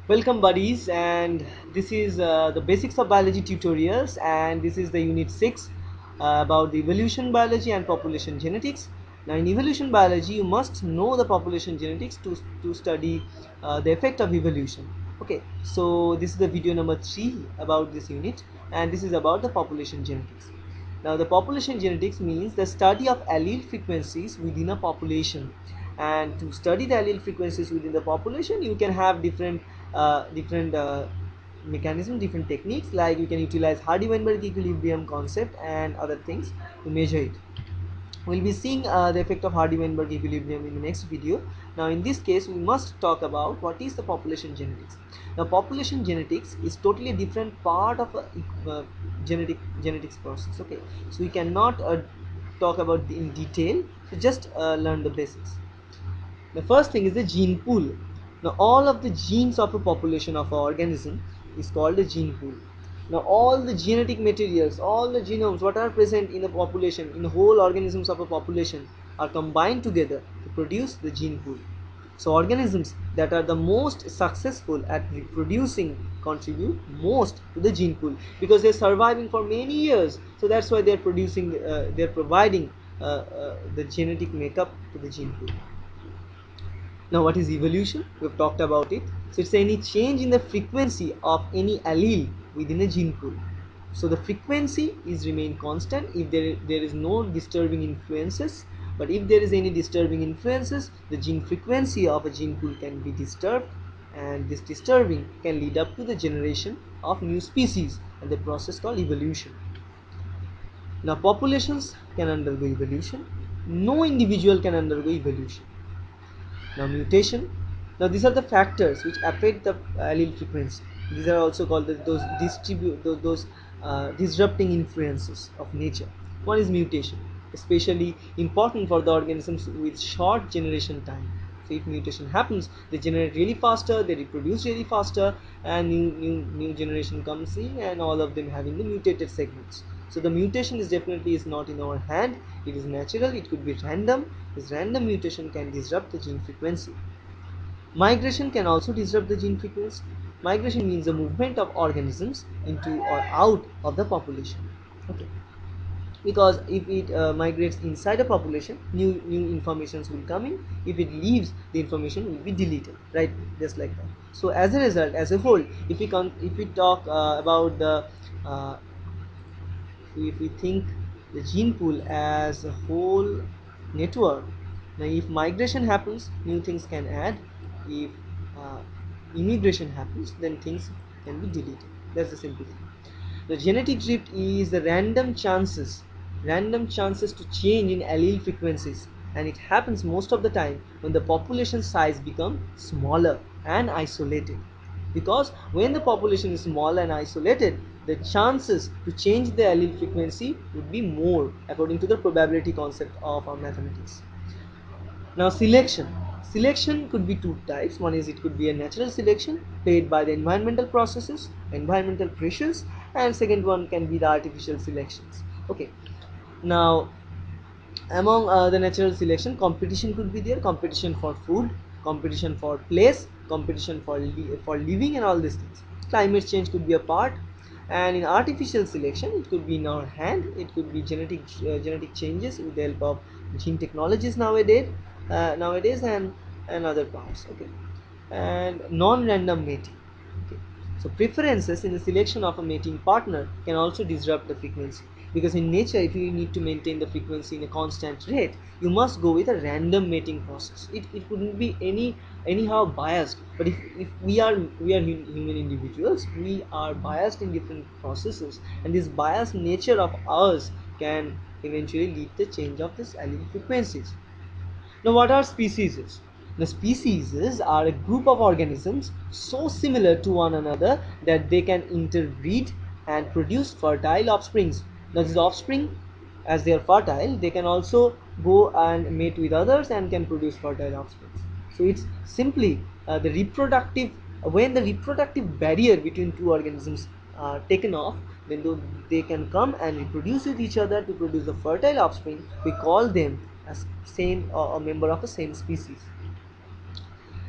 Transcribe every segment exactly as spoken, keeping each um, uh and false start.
Welcome buddies, and this is uh, the basics of biology tutorials, and this is the unit six uh, about the evolution biology and population genetics. Now in evolution biology you must know the population genetics to, to study uh, the effect of evolution. Okay, so this is the video number three about this unit, and this is about the population genetics. Now the population genetics means the study of allele frequencies within a population, and to study the allele frequencies within the population you can have different uh, different uh, mechanism, different techniques, like you can utilize Hardy-Weinberg equilibrium concept and other things to measure it. We'll be seeing uh, the effect of Hardy-Weinberg equilibrium in the next video. Now in this case we must talk about what is the population genetics. Now population genetics is totally a different part of a uh, genetic genetics process. Okay, so we cannot uh, talk about in detail, so just uh, learn the basics. The first thing is the gene pool. Now all of the genes of a population of an organism is called a gene pool. Now all the genetic materials, all the genomes what are present in a population, in the whole organisms of a population, are combined together to produce the gene pool. So organisms that are the most successful at reproducing contribute most to the gene pool, because they're surviving for many years, so that's why they're producing uh, they're providing uh, uh, the genetic makeup to the gene pool. Now what is evolution? We've talked about it. So it's any change in the frequency of any allele within a gene pool. So the frequency is remain constant if there, there is no disturbing influences, but if there is any disturbing influences, the gene frequency of a gene pool can be disturbed, and this disturbing can lead up to the generation of new species, and the process called evolution. Now populations can undergo evolution. No individual can undergo evolution. Now mutation. Now these are the factors which affect the allele frequency. These are also called the, those distribute those, those uh, disrupting influences of nature. One is mutation, especially important for the organisms with short generation time. So if mutation happens, they generate really faster, they reproduce really faster, and new new new generation comes in, and all of them having the mutated segments. So the mutation is definitely is not in our hand. It is natural. It could be random. This random mutation can disrupt the gene frequency. Migration can also disrupt the gene frequency. Migration means the movement of organisms into or out of the population. Okay, because if it uh, migrates inside a population, new new informations will come in. If it leaves, the information will be deleted, right? Just like that. So as a result, as a whole, if we can if we talk uh, about the uh, if we think the gene pool as a whole network, now if migration happens, new things can add. If uh, immigration happens, then things can be deleted. That's the simple thing. The genetic drift is the random chances random chances to change in allele frequencies, and it happens most of the time when the population size becomes smaller and isolated. Because when the population is small and isolated, the chances to change the allele frequency would be more, according to the probability concept of our mathematics. Now selection. Selection could be two types. One is it could be a natural selection paid by the environmental processes, environmental pressures, and second one can be the artificial selections. Okay. Now among uh, the natural selection, competition could be there, competition for food, competition for place, competition for li for living, and all these things. Climate change could be a part, and in artificial selection it could be in our hand. It could be genetic uh, genetic changes with the help of gene technologies nowadays uh, nowadays and and other parts. Okay, and non-random mating. Okay, so preferences in the selection of a mating partner can also disrupt the frequency, because in nature if you need to maintain the frequency in a constant rate, you must go with a random mating process. it, it couldn't be any anyhow biased, but if, if we are we are human individuals, we are biased in different processes, and this biased nature of ours can eventually lead to change of this allele frequencies. Now what are species? The species are a group of organisms so similar to one another that they can interbreed and produce fertile offsprings. Now these offspring, as they are fertile, they can also go and mate with others and can produce fertile offsprings. So it's simply uh, the reproductive, when the reproductive barrier between two organisms are taken off, then they can come and reproduce with each other to produce the fertile offspring. We call them as same or uh, a member of the same species.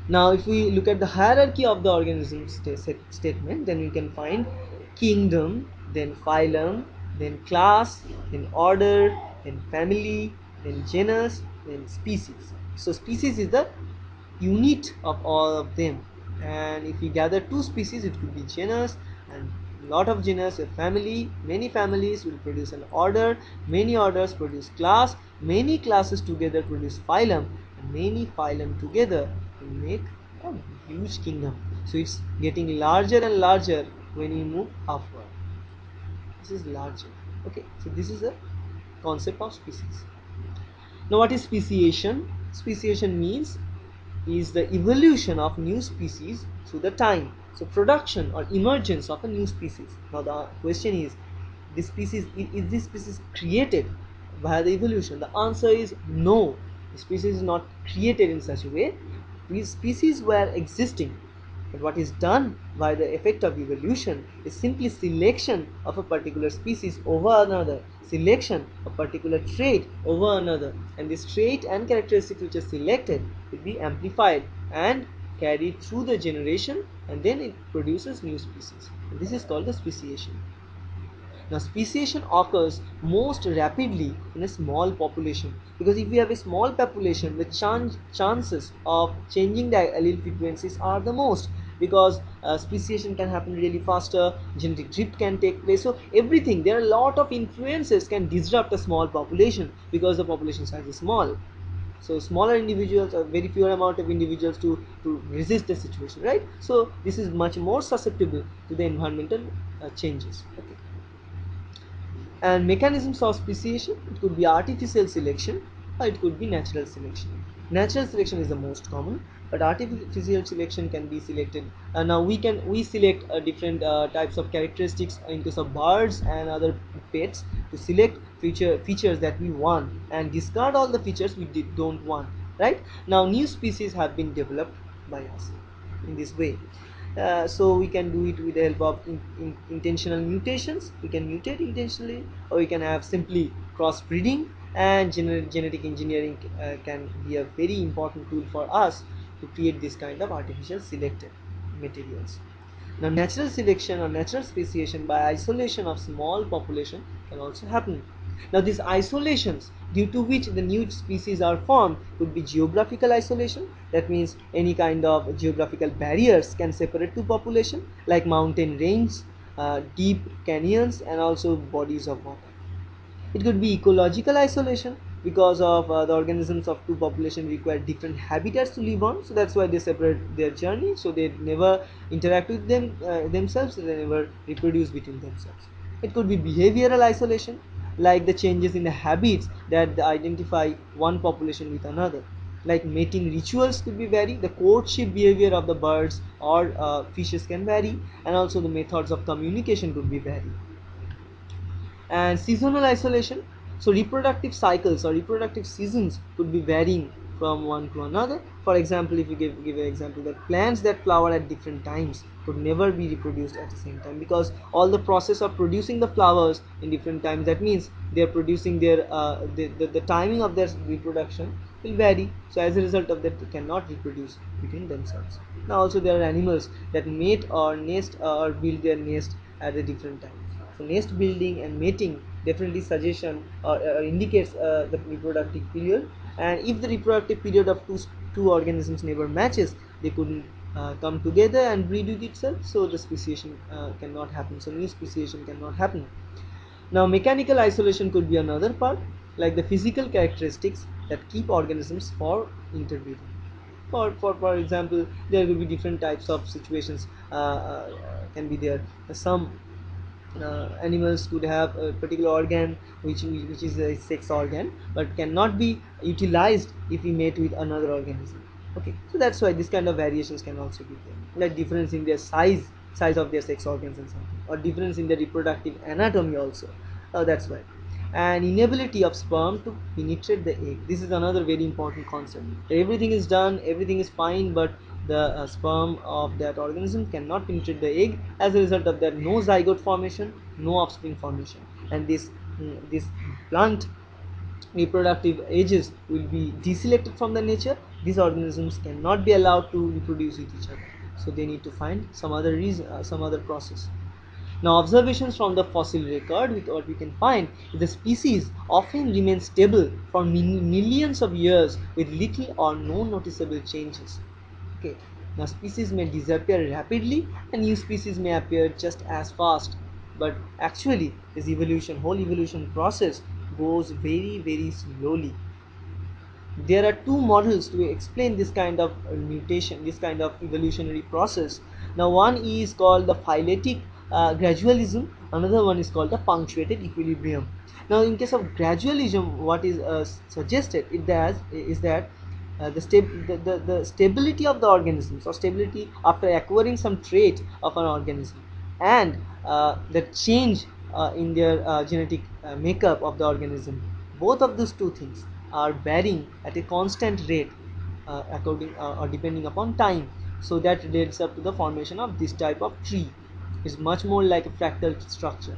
Now if we look at the hierarchy of the organism sta statement, then we can find kingdom, then phylum, then class, then order, then family, then genus, then species. So species is the unit of all of them, and if we gather two species, it could be genus, and lot of genus a family, many families will produce an order, many orders produce class, many classes together produce phylum, and many phylum together will make a huge kingdom. So it's getting larger and larger when you move upward. This is larger. Okay, so this is the concept of species. Now what is speciation? Speciation means is the evolution of new species through the time. So production or emergence of a new species. Now the question is, this species is this species created by the evolution? The answer is no. The species is not created in such a way. These species were existing, but what is done by the effect of evolution is simply selection of a particular species over another, selection of particular trait over another, and this trait and characteristic which is selected will be amplified and carried through the generation, and then it produces new species. And this is called the speciation. Now speciation occurs most rapidly in a small population, because if we have a small population, the chan chances of changing the allele frequencies are the most, because uh, speciation can happen really faster, genetic drift can take place. So everything, there are a lot of influences can disrupt a small population because the population size is small. So smaller individuals, or very fewer amount of individuals to to resist the situation, right? So this is much more susceptible to the environmental uh, changes. Okay. And mechanisms of speciation, it could be artificial selection or it could be natural selection. Natural selection is the most common, but artificial selection can be selected. Uh, now we can we select uh, different uh, types of characteristics in case of birds and other pets to select feature features that we want and discard all the features we did, don't want. Right now, new species have been developed by us in this way. Uh, so we can do it with the help of in, in, intentional mutations. We can mutate intentionally, or we can have simply crossbreeding, and gener genetic engineering uh, can be a very important tool for us to create this kind of artificial selected materials. Now natural selection or natural speciation by isolation of small population can also happen. Now these isolations due to which the new species are formed could be geographical isolation. That means any kind of geographical barriers can separate two population, like mountain range, uh, deep canyons, and also bodies of water. It could be ecological isolation, because of uh, the organisms of two populations require different habitats to live on, so that's why they separate their journey, so they never interact with them uh, themselves, they never reproduce between themselves. It could be behavioral isolation, like the changes in the habits that identify one population with another, like mating rituals could be vary, the courtship behavior of the birds or uh, fishes can vary, and also the methods of communication could be vary. And seasonal isolation, so reproductive cycles or reproductive seasons could be varying from one to another. For example, if you give, give an example, that plants that flower at different times could never be reproduced at the same time, because all the process of producing the flowers in different times, that means they are producing their uh, the, the, the timing of their reproduction will vary, so as a result of that they cannot reproduce between themselves. Now also there are animals that mate or nest uh, or build their nest at a different time. So nest building and mating definitely suggestion or, or indicates uh, the reproductive period, and if the reproductive period of two two organisms never matches, they couldn't uh, come together and breed with itself, so the speciation uh, cannot happen, so new speciation cannot happen. Now mechanical isolation could be another part, like the physical characteristics that keep organisms for interbreeding. For, for for example, there will be different types of situations uh, uh, can be there. Some uh, animals could have a particular organ which which is a sex organ, but cannot be utilized if we mate with another organism. Okay, so that's why this kind of variations can also be there, like difference in their size size of their sex organs and something, or difference in their reproductive anatomy also. Uh, that's why. And inability of sperm to penetrate the egg, this is another very important concept. Everything is done, everything is fine, but the uh, sperm of that organism cannot penetrate the egg. As a result of that, no zygote formation, no offspring formation, and this mm, this blunt reproductive ages will be deselected from the nature. These organisms cannot be allowed to reproduce with each other, so they need to find some other reason, uh, some other process. Now, observations from the fossil record, with what we can find is the species often remain stable for millions of years with little or no noticeable changes. Okay. Now, species may disappear rapidly and new species may appear just as fast, but actually this evolution, whole evolution process goes very very slowly. There are two models to explain this kind of mutation, this kind of evolutionary process. Now, one is called the phyletic uh, gradualism, another one is called the punctuated equilibrium. Now, in case of gradualism, what is uh, suggested it does is that uh, the, sta the, the, the stability of the organisms, or stability after acquiring some trait of an organism, and uh, the change uh, in their uh, genetic uh, makeup of the organism, both of these two things are varying at a constant rate uh, according uh, or depending upon time, so that leads up to the formation of this type of tree. It's much more like a fractal structure.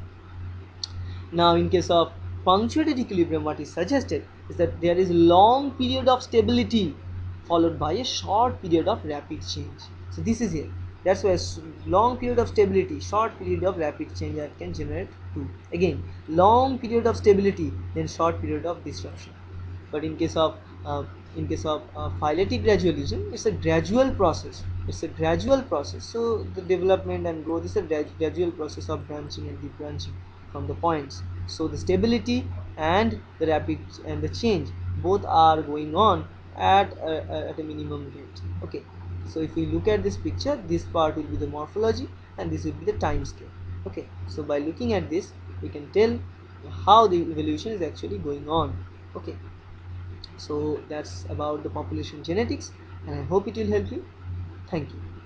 Now, in case of punctuated equilibrium, what is suggested is that there is a long period of stability followed by a short period of rapid change. So this is it. That's why long period of stability, short period of rapid change, that can generate two. Again, long period of stability, then short period of disruption. But in case of uh, in case of uh, phyletic gradualism, it's a gradual process. It's a gradual process. So the development and growth is a gradual process of branching and debranching from the points. So the stability and the rapid and the change both are going on at a, at a minimum rate. Okay. So if we look at this picture, this part will be the morphology and this will be the time scale. Okay. So by looking at this, we can tell how the evolution is actually going on. Okay. So that's about the population genetics, and I hope it will help you. Thank you.